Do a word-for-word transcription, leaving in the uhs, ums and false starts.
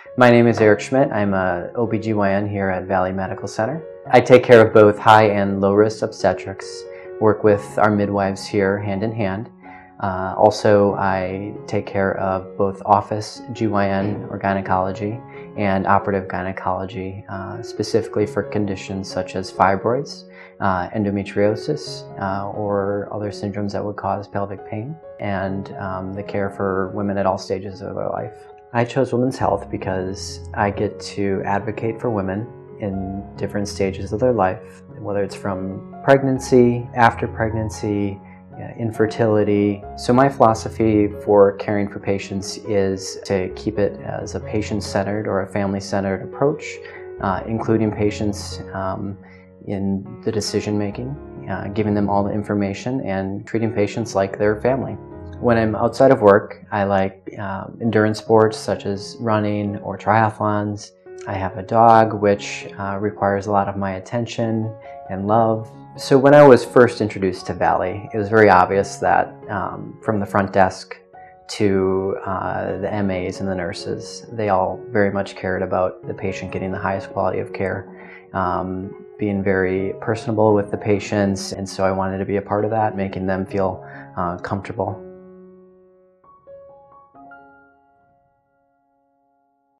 My name is Eric Schmidt. I'm a O B G Y N here at Valley Medical Center. I take care of both high and low risk obstetrics, work with our midwives here hand in hand. Uh, also, I take care of both office G Y N or gynecology and operative gynecology, uh, specifically for conditions such as fibroids, uh, endometriosis, uh, or other syndromes that would cause pelvic pain, and um, the care for women at all stages of their life. I chose Women's Health because I get to advocate for women in different stages of their life, whether it's from pregnancy, after pregnancy, infertility. So my philosophy for caring for patients is to keep it as a patient-centered or a family-centered approach, uh, including patients um, in the decision-making, uh, giving them all the information and treating patients like their family. When I'm outside of work, I like uh, endurance sports such as running or triathlons. I have a dog which uh, requires a lot of my attention and love. So when I was first introduced to Valley, it was very obvious that um, from the front desk to uh, the M As and the nurses, they all very much cared about the patient getting the highest quality of care, um, being very personable with the patients, and so I wanted to be a part of that, making them feel uh, comfortable.